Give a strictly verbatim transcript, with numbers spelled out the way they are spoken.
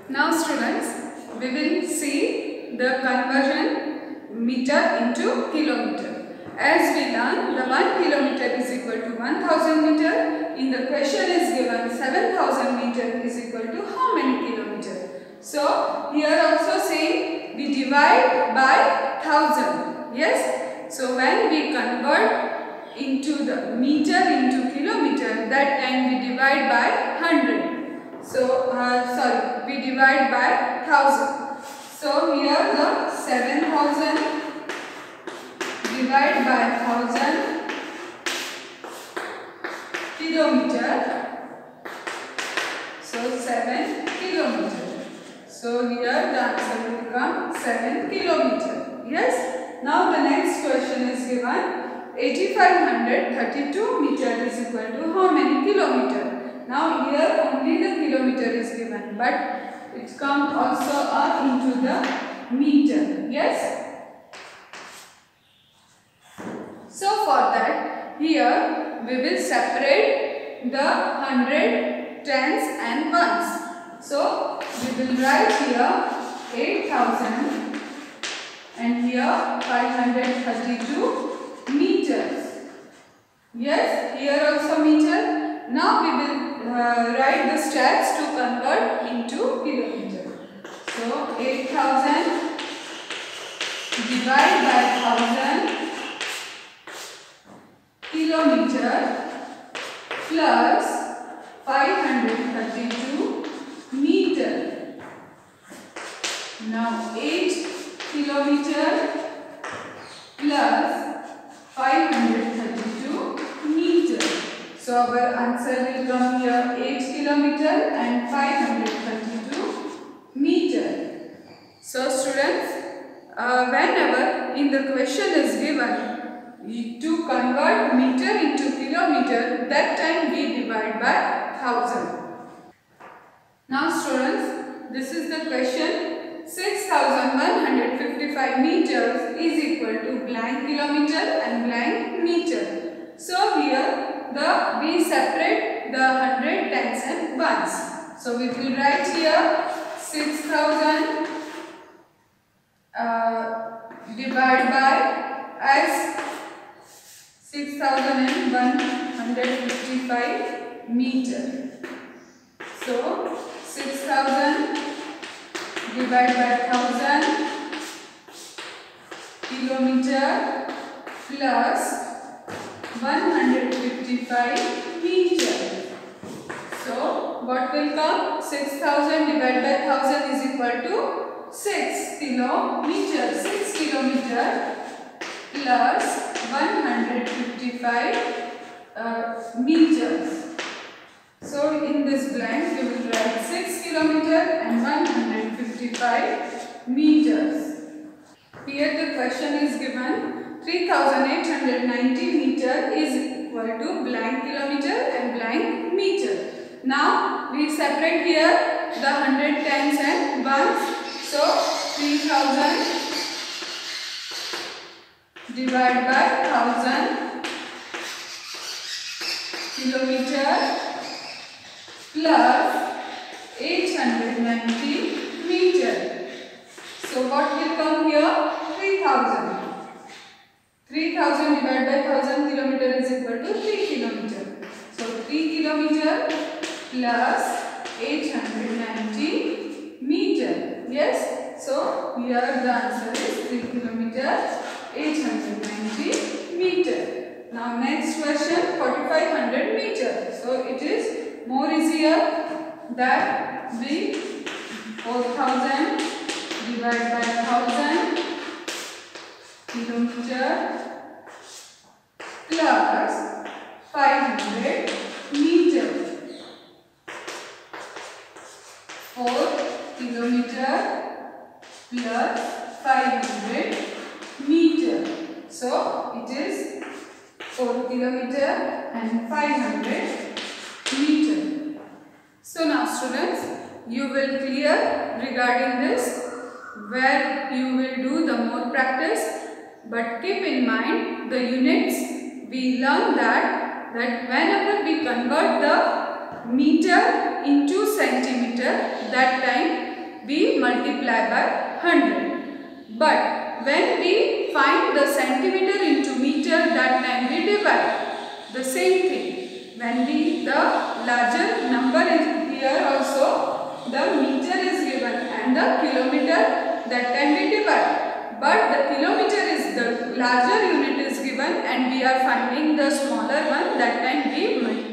Now students, we will see the conversion meter into kilometer. As we learn, the one kilometer is equal to one thousand meter. In the question is given seven thousand meter is equal to how many kilometer? So here also saying we divide by thousand. Yes. So when we convert into the meter into kilometer, that time we divide by one hundred. So, uh, sorry, we divide by one thousand. So, here the seven thousand divide by one thousand kilometer. So, seven kilometer. So, here the answer will become seven kilometer. Yes. Now, the next question is given eight thousand five hundred thirty-two meter is equal to how many kilometer? Now here only the kilometer is given, but it comes also up into the meter. Yes. So for that, here we will separate the hundred, tens and ones. So we will write here eight thousand and here five hundred thirty-two meters. Yes, here also meter. Now we will uh, write the steps to convert into kilometer. So eight thousand divided by one thousand kilometer plus five hundred thirty-two meter. Now eight kilometer plus five hundred thirty-two meter. So our answer will come here eight kilometer and five hundred thirty-two meter. So students, uh, whenever in the question is given to convert meter into kilometer, that time we divide by one thousand. Now students, this is the question. six thousand one hundred fifty-five meters is equal to blank kilometer and blank meter. So here the we separate the hundred, tens and ones. So we will write here six thousand uh, divided by as six thousand one hundred fifty-five meter. So six thousand divided by one thousand kilometer plus one hundred fifty-five meter. So what will come? six thousand divided by one thousand is equal to six kilometer. six kilometer plus one hundred fifty-five uh, meters. So in this blank we will write six kilometer and one hundred fifty-five meters. Here the question is given three thousand eight hundred ninety meter is equal to blank kilometer and blank meter. Now we separate here the hundred, tens and ones. So three thousand divided by one thousand kilometer plus eight hundred ninety meter. So what will come here? three thousand. three thousand divided by one thousand kilometer is equal to three kilometer. So three kilometer plus eight hundred ninety meter. Yes. So here the answer is three kilometer, eight hundred ninety meter. Now next question, forty-five hundred meter. So it is more easier that we four thousand divided by one thousand kilometer plus five hundred meter. four kilometer plus five hundred meter. So it is four kilometer and five hundred meter. So now students, you will clear regarding this where you will do the more practice. But keep in mind the units we learn that that whenever we convert the meter into centimeter, that time we multiply by one hundred. But when we find the centimeter into meter, that time we divide. The same thing. When we, the larger number is here also, the meter is given and the kilometer, that time we divide. But the kilometer is the larger unit is given and we are finding the smaller one, that time we multiply.